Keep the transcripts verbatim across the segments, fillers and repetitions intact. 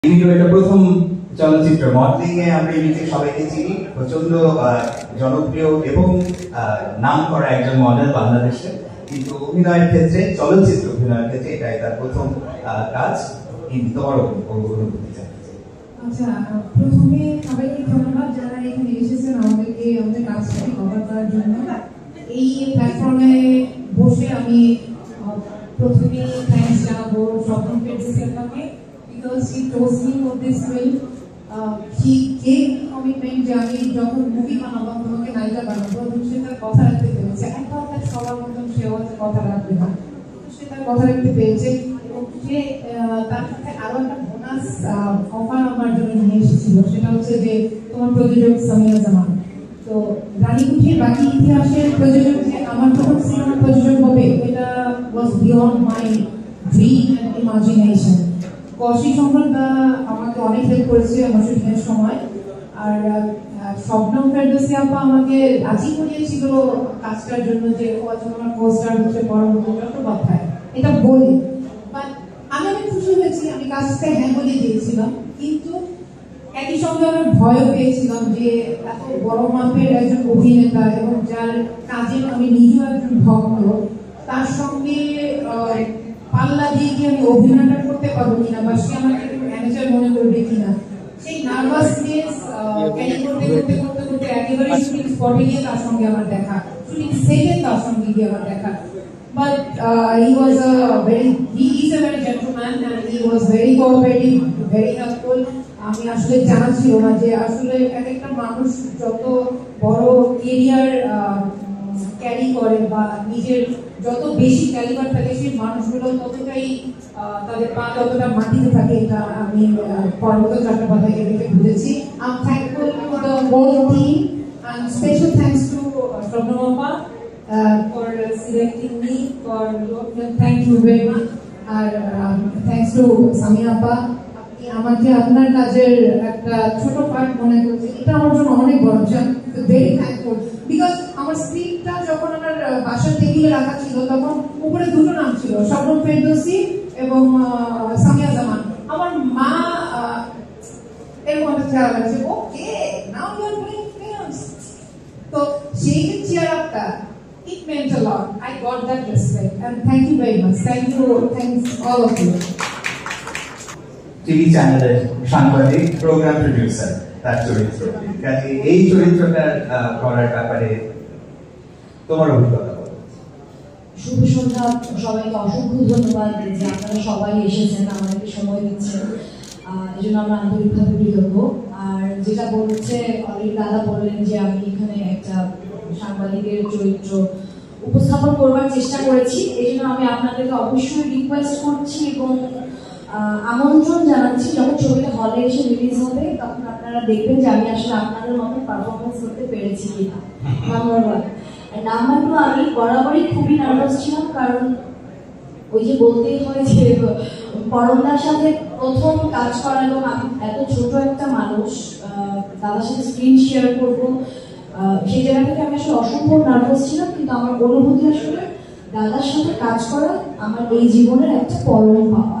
এটা প্রথম চলচ্চিত্র মডেলিং এ আমরা ইমিকে সবাইকে চিনি, প্রচন্ড জনপ্রিয় এবং নাম করা একজন মডেল বাংলাদেশে, কিন্তু অভিনয়ের ক্ষেত্রে চলচ্চিত্র অভিনয়ের ক্ষেত্রে এটাই তার প্রথম কাজ। তোমার অনুভূতি জানতে। আচ্ছা, প্রথমে সবাইকে ধন্যবাদ যারা এখানে এসেছেন আমাদেরকে আমাদের কাজটাকে কভার করার জন্য। এই প্ল্যাটফর্মে বসে আমি প্রথমে থ্যাঙ্কস জানাবো স্বপ্ন ফেরদৌসিকে, because he told me of this film. Uh, he gave me commitment যে আমি যখন মুভি বানাবো তোমাকে নায়িকা বানাবো, এবং সে তার কথা রাখতে পেরেছে। I thought that সবার মতন সেও হয়তো কথা রাখবে না, সে তার কথা রাখতে পেরেছে এবং সে তার সাথে আরো একটা বোনাস অফার আমার জন্য নিয়ে এসেছিল, সেটা হচ্ছে যে তোমার প্রযোজক সামিয়া জামান। তো রানীকুঠির বাকি ইতিহাসের প্রযোজক যে আমার যখন সিনেমার প্রযোজক হবে, এটা was beyond my dream and imagination. Kaushik সম্রাটদা আমাকে অনেক হেল্প করেছে আমার শুটিংয়ের সময়, আর শবনম ফেরদৌসী আপা আমাকে রাজি করিয়েছিল কাজটার জন্য যে ও আমার কোস্টার হচ্ছে পরবর্তী চট্টোপাধ্যায়, এটা বলে। বাট আমি অনেক খুশি হয়েছি, আমি কাজটা হ্যাঁ বলে দিয়েছিলাম, কিন্তু একই সঙ্গে আমি ভয় পেয়েছিলাম যে এত বড় মাপের একজন অভিনেতা এবং যার কাজে আমি নিজেও একজন ভক্ত, তার সঙ্গে পাল্লা দিয়ে কি আমি অভিনয়টা করতে পারবো কিনা, বা সে আমাকে ম্যানেজার মনে করবে কিনা, সেই নার্ভাসনেস ক্যারি করতে করতে করতে করতে একেবারে শুটিং স্পটে গিয়ে তার সঙ্গে আমার দেখা, শুটিং সেটে তার সঙ্গে গিয়ে আমার দেখা। But he was a very he is a very gentleman and he was very cooperative, very helpful. আমি আসলে জানা ছিল না যে আসলে এক একটা মানুষ যত বড় কেরিয়ার ক্যারি করে বা নিজের যত বেশি ক্যালিবার থাকে, সেই মানুষগুলো ততটাই তাদের পা ততটা মাটিতে থাকে, এটা আমি পরবর্তী চট্টোপাধ্যায়কে দেখে বুঝেছি। I am thankful to the whole team and special thanks to Shobnam Appa uh, for selecting me for thank you very much, and um, thanks to Samia Appa, আপনি আমাকে আপনার কাজের একটা ছোট পার্ট মনে করছে, এটা আমার জন্য অনেক বড়, ভেরি থ্যাঙ্কফুল। বিকজ আমার স্ক্রিপ্টটা যখন আমার বাসার টেবিলে রাখা ছিল, তখন উপরে দুটো নাম ছিল, শবনম ফেরদৌসী এবং সামিয়া জামান। আমার মা এরকম একটা চেয়ার লাগছে, okay now you are doing films. তো সেই যে চেয়ার আপটা, it meant a lot. I got that respect and thank you very much. Thank you, thanks all of you. TV চ্যানেলের সাংবাদিক, প্রোগ্রাম প্রডিউসার, তার চরিত্র, কাজে এই চরিত্রটা করার ব্যাপারে তোমার অভিজ্ঞতা বলো। শুভ সন্ধ্যা সবাইকে, অসংখ্য ধন্যবাদ যে আপনারা সবাই এসেছেন, আমাদেরকে সময় দিচ্ছেন, এই জন্য আমরা আন্তরিকভাবে কৃতজ্ঞ। আর যেটা বলছে অলরেডি দাদা বললেন যে আমি এখানে একটা সাংবাদিকের চরিত্র উপস্থাপন করবার চেষ্টা করেছি, এই জন্য আমি আপনাদেরকে অবশ্যই রিকোয়েস্ট করছি এবং আমন্ত্রণ জানাচ্ছি, যখন ছবিটা হলে এসে রিলিজ হবে তখন আপনারা দেখবেন যে আমি আসলে আপনাদের মতো পারফরমেন্স করতে পেরেছি কিনা। ধন্যবাদ। নাম্বার টু, আমি বরাবরই খুবই নার্ভাস ছিলাম, কারণ ওই যে বলতেই হয় যে পরমদার সাথে প্রথম কাজ করা এবং এত ছোট একটা মানুষ দাদার সাথে স্ক্রিন শেয়ার করবো, সেই জায়গা থেকে আমি আসলে অসম্ভব নার্ভাস ছিলাম, কিন্তু আমার অনুভূতি আসলে দাদার সাথে কাজ করা আমার এই জীবনের একটা পরম পাওয়া।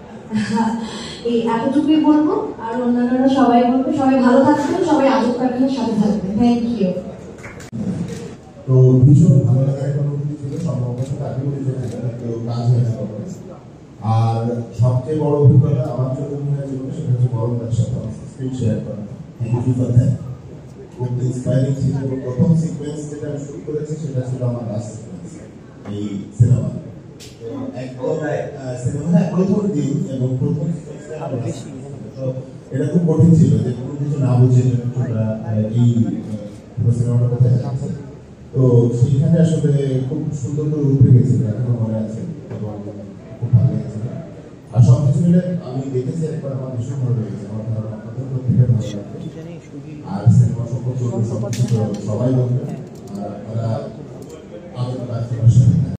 এই এতটুকুই বলবো, আর অন্যান্যরা সবাই বলবে সবাই ভালো থাকবেন, সবাই আজব কার্টুনের সাথে থাকবেন। Thank you. তো ভীষণ ভালো লাগার একটা অনুভূতি ছিল, সম্ভবত আগে বলেছিল কাজ হয়েছে। আর সবচেয়ে বড় অভিজ্ঞতা আমার জন্য জীবনে সেটা হচ্ছে পরমদার সাথে স্ক্রিন শেয়ার করা। Thank you for that. খুব ইন্সপায়ারিং ছিল। প্রথম সিকোয়েন্স যেটা আমি শুট করেছি সেটা ছিল আমার লাস্ট সিকোয়েন্স এই সিনেমা। প্রথম দিন এবং প্রথম এটা খুব কঠিন ছিল যে কোনো কিছু না বুঝে এই সিনেমাটা কোথায় যাচ্ছে। তো সেইখানে আসলে খুব সুন্দর করে উঠে গেছিল, এখনো মনে আছে এবং খুব ভালো লেগেছিল। আর সবকিছু মিলে আমি দেখেছি একবার, আমার ভীষণ ভালো লেগেছে, আমার ধারণা আপনাদের প্রত্যেকে ভালো লাগবে। আর সিনেমা সম্পর্কে সবাই বলবেন, আর আপনারা আমাদের